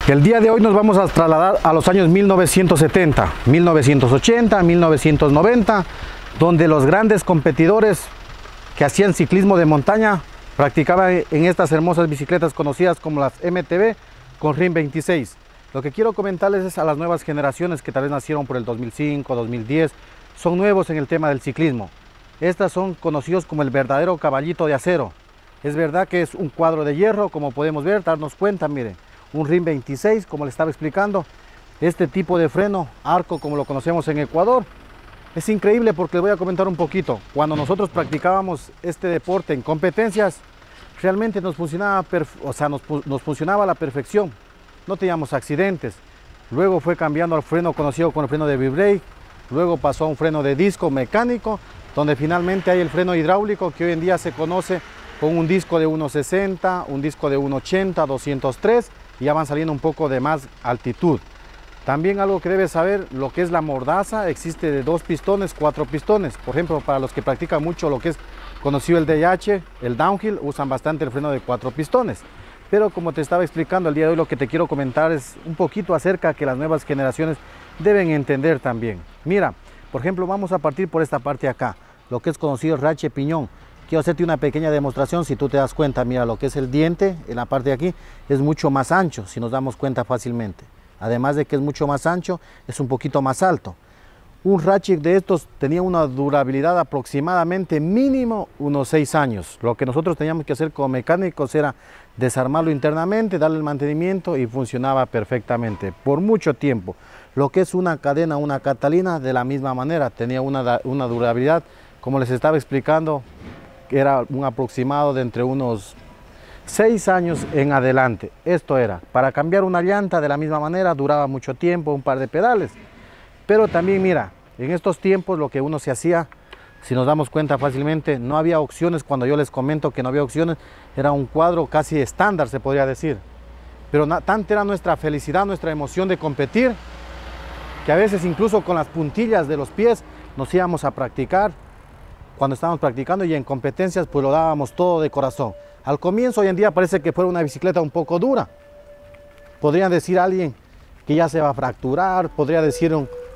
El día de hoy nos vamos a trasladar a los años 1970, 1980, 1990, donde los grandes competidores que hacían ciclismo de montaña practicaban en estas hermosas bicicletas conocidas como las MTB con RIN 26. Lo que quiero comentarles es a las nuevas generaciones que tal vez nacieron por el 2005, 2010, son nuevos en el tema del ciclismo. Estas son conocidos como el verdadero caballito de acero. Es verdad que es un cuadro de hierro, como podemos ver, darnos cuenta, miren. Un RIN 26, como le estaba explicando, este tipo de freno, arco como lo conocemos en Ecuador. Es increíble porque les voy a comentar un poquito. Cuando nosotros practicábamos este deporte en competencias, realmente nos funcionaba, nos funcionaba a la perfección. No teníamos accidentes. Luego fue cambiando al freno conocido como el freno de V-brake. Luego pasó a un freno de disco mecánico, donde finalmente hay el freno hidráulico que hoy en día se conoce con un disco de 1.60, un disco de 1.80, 203 y ya van saliendo un poco de más altitud. También algo que debes saber, lo que es la mordaza, existe de 2 pistones, 4 pistones. Por ejemplo, para los que practican mucho lo que es conocido el DH, el downhill, usan bastante el freno de 4 pistones. Pero como te estaba explicando el día de hoy, lo que te quiero comentar es un poquito acerca que las nuevas generaciones deben entender también. Mira, por ejemplo, vamos a partir por esta parte de acá, lo que es conocido el rache piñón. Quiero hacerte una pequeña demostración. Si tú te das cuenta, mira, lo que es el diente en la parte de aquí es mucho más ancho, si nos damos cuenta fácilmente. Además de que es mucho más ancho, es un poquito más alto. Un ratchet de estos tenía una durabilidad aproximadamente mínimo unos 6 años. Lo que nosotros teníamos que hacer como mecánicos era desarmarlo internamente, darle el mantenimiento y funcionaba perfectamente por mucho tiempo. Lo que es una cadena, una Catalina, de la misma manera, tenía una durabilidad, como les estaba explicando, que era un aproximado de entre unos 6 años en adelante. Esto era, para cambiar una llanta de la misma manera, duraba mucho tiempo, un par de pedales. Pero también mira, en estos tiempos lo que uno se hacía, si nos damos cuenta fácilmente, no había opciones. Cuando yo les comento que no había opciones, era un cuadro casi estándar, se podría decir. Pero tanta era nuestra felicidad, nuestra emoción de competir, que a veces incluso con las puntillas de los pies nos íbamos a practicar. Cuando estábamos practicando y en competencias, pues lo dábamos todo de corazón. Al comienzo, hoy en día parece que fuera una bicicleta un poco dura. Podrían decir a alguien que ya se va a fracturar, podría decir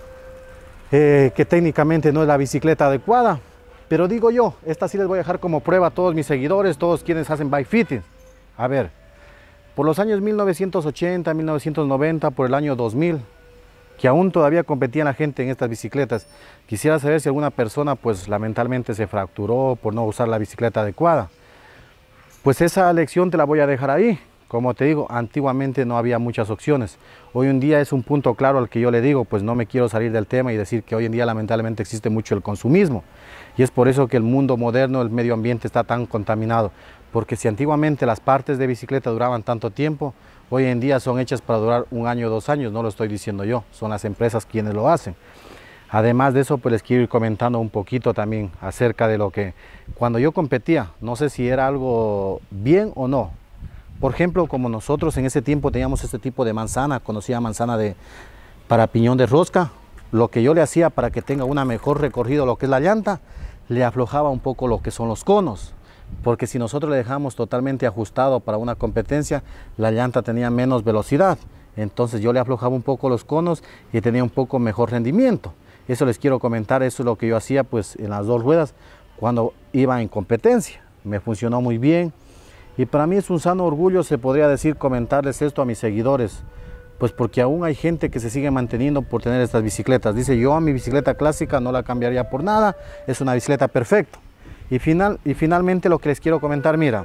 que técnicamente no es la bicicleta adecuada. Pero digo yo, esta sí les voy a dejar como prueba a todos mis seguidores, todos quienes hacen bike fitting. A ver, por los años 1980, 1990, por el año 2000, que aún todavía competían la gente en estas bicicletas. Quisiera saber si alguna persona pues lamentablemente se fracturó por no usar la bicicleta adecuada. Pues esa lección te la voy a dejar ahí. Como te digo, antiguamente no había muchas opciones. Hoy en día es un punto claro al que yo le digo, pues no me quiero salir del tema y decir que hoy en día lamentablemente existe mucho el consumismo. Y es por eso que el mundo moderno, el medio ambiente está tan contaminado. Porque si antiguamente las partes de bicicleta duraban tanto tiempo, hoy en día son hechas para durar 1 año o 2 años, no lo estoy diciendo yo, son las empresas quienes lo hacen. Además de eso, pues les quiero ir comentando un poquito también acerca de lo que cuando yo competía, no sé si era algo bien o no. Por ejemplo, como nosotros en ese tiempo teníamos este tipo de manzana, conocida manzana para piñón de rosca, lo que yo le hacía para que tenga un mejor recorrido lo que es la llanta, le aflojaba un poco lo que son los conos. Porque si nosotros le dejamos totalmente ajustado para una competencia, la llanta tenía menos velocidad. Entonces yo le aflojaba un poco los conos y tenía un poco mejor rendimiento. Eso les quiero comentar, eso es lo que yo hacía pues en las 2 ruedas cuando iba en competencia. Me funcionó muy bien y para mí es un sano orgullo, se podría decir, comentarles esto a mis seguidores. Pues porque aún hay gente que se sigue manteniendo por tener estas bicicletas. Dice, yo a mi bicicleta clásica no la cambiaría por nada, es una bicicleta perfecta. Y finalmente lo que les quiero comentar, mira,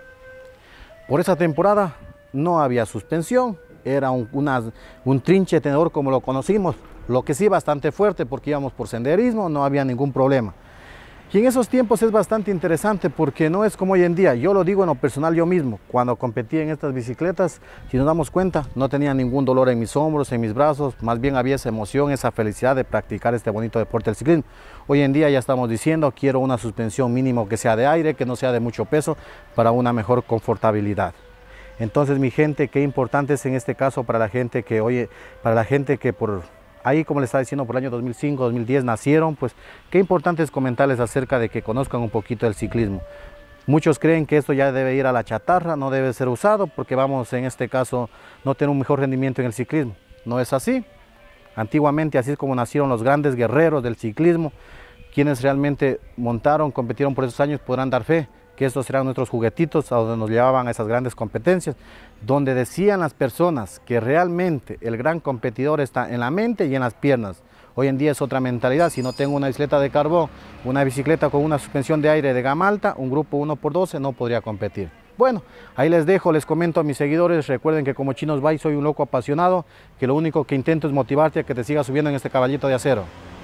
por esa temporada no había suspensión, era un trinche tenedor como lo conocimos, lo que sí bastante fuerte porque íbamos por senderismo, no había ningún problema. Y en esos tiempos es bastante interesante porque no es como hoy en día. Yo lo digo en lo personal yo mismo, cuando competí en estas bicicletas, si nos damos cuenta, no tenía ningún dolor en mis hombros, en mis brazos, más bien había esa emoción, esa felicidad de practicar este bonito deporte del ciclismo. Hoy en día ya estamos diciendo, quiero una suspensión mínimo que sea de aire, que no sea de mucho peso, para una mejor confortabilidad. Entonces, mi gente, qué importante es en este caso para la gente que por ahí, como les estaba diciendo, por el año 2005, 2010 nacieron, pues qué importante es comentarles acerca de que conozcan un poquito del ciclismo. Muchos creen que esto ya debe ir a la chatarra, no debe ser usado porque vamos en este caso no tener un mejor rendimiento en el ciclismo. No es así. Antiguamente así es como nacieron los grandes guerreros del ciclismo, quienes realmente montaron, competieron por esos años, podrán dar fe que estos eran nuestros juguetitos a donde nos llevaban a esas grandes competencias, donde decían las personas que realmente el gran competidor está en la mente y en las piernas. Hoy en día es otra mentalidad. Si no tengo una bicicleta de carbón, una bicicleta con una suspensión de aire de gama alta, un grupo 1x12 no podría competir. Bueno, ahí les dejo, les comento a mis seguidores, recuerden que como Chinos Bike soy un loco apasionado, que lo único que intento es motivarte a que te sigas subiendo en este caballito de acero.